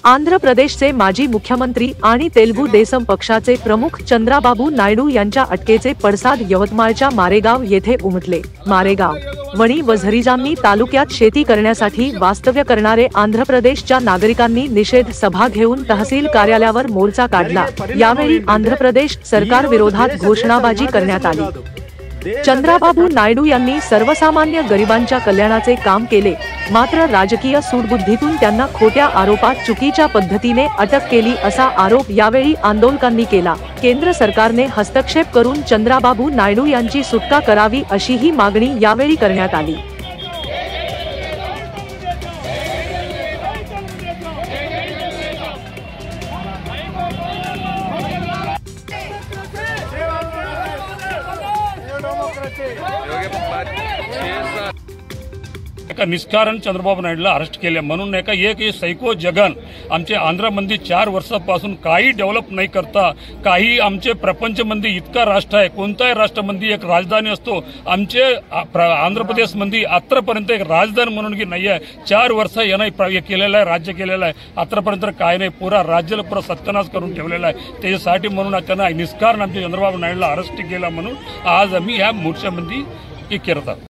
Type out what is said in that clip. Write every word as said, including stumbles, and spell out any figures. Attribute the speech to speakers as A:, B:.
A: आंध्र प्रदेशचे माजी मुख्यमंत्री आणि तेलुगू देसम पक्षाचे प्रमुख चंद्राबाबू नायडू यांच्या अटकेचे पडसाद यवतमाळच्या मारेगाव येथे उमटले। मारेगाव, वणी व झरिजामणी तालुक्यात शेती करण्यासाठी वास्तव्य करणारे आंध्र प्रदेशच्या नागरिकांनी निषेध सभा घेऊन तहसील कार्यालयावर मोर्चा काढला। यावेळी आंध्र प्रदेश सरकार विरोधात घोषणाबाजी करण्यात आली। चंद्राबाबू नायडू यांनी सर्वसामान्य गरिबांच्या कल्याणाचे काम केले, मात्र राजकीय सूडबुद्धीतून त्यांना खोट्या आरोपात चुकीच्या पद्धतीने अटक केली असा आरोप यावेळी आंदोलकांनी केला। केंद्र सरकारने हस्तक्षेप करून चंद्राबाबू नायडू यांची सुटका करावी अशीही मागणी यावेळी करण्यात आली।
B: एका निष्कारण चंद्रबाबू नायडूला अरेस्ट केले म्हणून एका एक सैको जगन आमचे आंध्रमध्ये चार वर्षापासून काही डेव्हलप नाही करता, काही आमचे प्रपंचमध्ये इतका राष्ट्र आहे, कोणत्याही राष्ट्रामध्ये एक राजधानी असतो, आमचे आंध्र प्रदेशमध्ये आतापर्यंत एक राजधानी म्हणून की नाही आहे। चार वर्ष यानं केलेलं आहे, राज्य केलेलं आहे, आतापर्यंत काय नाही, पुरा राज्याला पुरा सत्यानाश करून ठेवलेला आहे। त्याच्यासाठी म्हणून त्यांना निष्कारण आमच्या चंद्रबाबू नायडूला अरेस्ट केला म्हणून आज आम्ही या मोर्चामध्ये हे करत आहोत।